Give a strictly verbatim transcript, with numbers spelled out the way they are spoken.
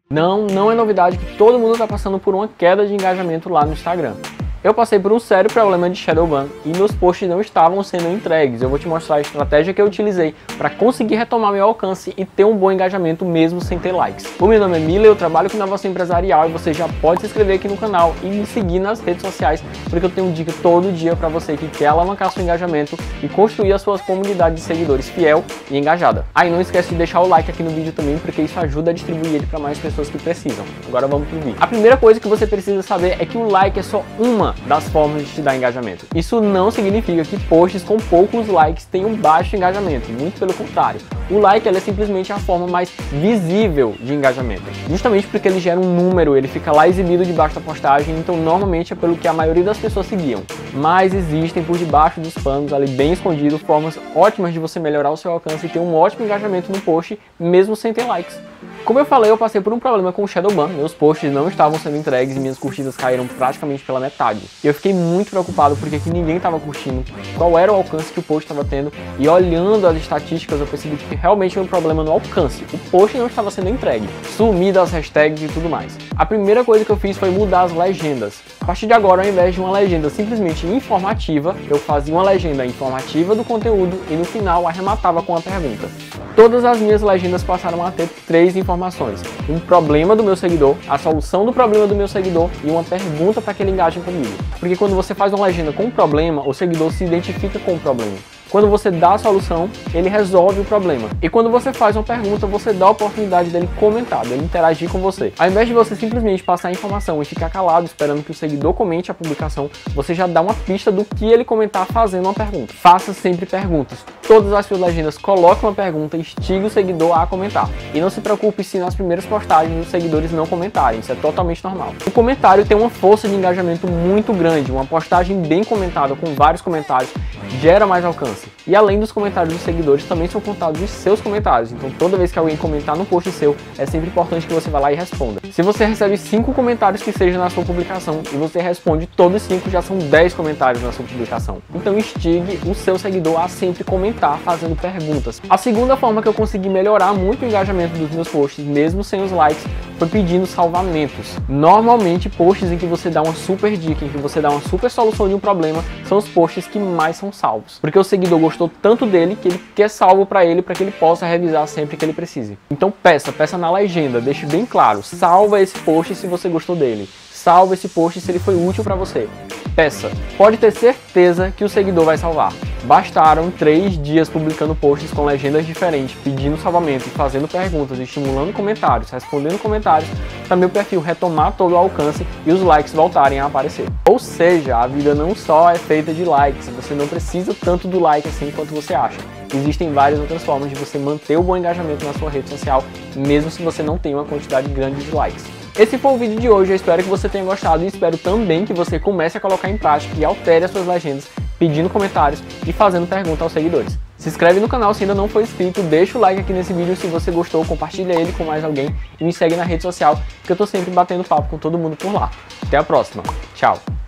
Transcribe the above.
Não, não é novidade que todo mundo está passando por uma queda de engajamento lá no Instagram. Eu passei por um sério problema de shadow ban e meus posts não estavam sendo entregues. Eu vou te mostrar a estratégia que eu utilizei para conseguir retomar meu alcance e ter um bom engajamento mesmo sem ter likes. O meu nome é Mila, eu trabalho com inovação empresarial e você já pode se inscrever aqui no canal e me seguir nas redes sociais, porque eu tenho dica todo dia para você que quer alavancar seu engajamento e construir a sua comunidade de seguidores fiel e engajada. Ah, e não esquece de deixar o like aqui no vídeo também, porque isso ajuda a distribuir ele para mais pessoas que precisam. Agora vamos pro vídeo. A primeira coisa que você precisa saber é que o like é só uma das formas de te dar engajamento. Isso não significa que posts com poucos likes tenham baixo engajamento, muito pelo contrário. O like ele é simplesmente a forma mais visível de engajamento, justamente porque ele gera um número, ele fica lá exibido debaixo da postagem, então normalmente é pelo que a maioria das pessoas seguiam. Mas existem por debaixo dos panos, ali bem escondido, formas ótimas de você melhorar o seu alcance e ter um ótimo engajamento no post, mesmo sem ter likes. Como eu falei, eu passei por um problema com o shadow ban, meus posts não estavam sendo entregues e minhas curtidas caíram praticamente pela metade. Eu fiquei muito preocupado porque aqui ninguém estava curtindo, qual era o alcance que o post estava tendo, e olhando as estatísticas eu percebi que realmente era um problema no alcance, o post não estava sendo entregue, sumi das hashtags e tudo mais. A primeira coisa que eu fiz foi mudar as legendas. A partir de agora, ao invés de uma legenda simplesmente informativa, eu fazia uma legenda informativa do conteúdo e no final arrematava com uma pergunta. Todas as minhas legendas passaram a ter três informações: um problema do meu seguidor, a solução do problema do meu seguidor e uma pergunta para que ele engaje comigo. Porque quando você faz uma legenda com um problema, o seguidor se identifica com o problema. Quando você dá a solução, ele resolve o problema. E quando você faz uma pergunta, você dá a oportunidade dele comentar, dele interagir com você. Ao invés de você simplesmente passar a informação e ficar calado esperando que o seguidor comente a publicação, você já dá uma pista do que ele comentar fazendo uma pergunta. Faça sempre perguntas. Todas as suas legendas coloquem uma pergunta e instigue o seguidor a comentar. E não se preocupe se nas primeiras postagens os seguidores não comentarem, isso é totalmente normal. O comentário tem uma força de engajamento muito grande, uma postagem bem comentada com vários comentários gera mais alcance. E além dos comentários dos seguidores, também são contados os seus comentários. Então toda vez que alguém comentar no post seu, é sempre importante que você vá lá e responda. Se você recebe cinco comentários que sejam na sua publicação e você responde todos cinco, já são dez comentários na sua publicação. Então instigue o seu seguidor a sempre comentar fazendo perguntas. A segunda forma que eu consegui melhorar muito o engajamento dos meus posts, mesmo sem os likes, foi pedindo salvamentos. Normalmente posts em que você dá uma super dica, em que você dá uma super solução de um problema, são os posts que mais são salvos. Porque o seguidor gostou tanto dele que ele quer salvo para ele, para que ele possa revisar sempre que ele precise. Então peça, peça na legenda, deixe bem claro, salva esse post se você gostou dele. Salva esse post se ele foi útil para você. Peça. Pode ter certeza que o seguidor vai salvar. Bastaram três dias publicando posts com legendas diferentes, pedindo salvamento e fazendo perguntas, estimulando comentários, respondendo comentários, para meu perfil retomar todo o alcance e os likes voltarem a aparecer. Ou seja, a vida não só é feita de likes, você não precisa tanto do like assim quanto você acha. Existem várias outras formas de você manter o bom engajamento na sua rede social, mesmo se você não tem uma quantidade grande de likes. Esse foi o vídeo de hoje, eu espero que você tenha gostado e espero também que você comece a colocar em prática e altere as suas legendas, pedindo comentários e fazendo perguntas aos seguidores. Se inscreve no canal se ainda não for inscrito, deixa o like aqui nesse vídeo se você gostou, compartilha ele com mais alguém e me segue na rede social, que eu tô sempre batendo papo com todo mundo por lá. Até a próxima, tchau!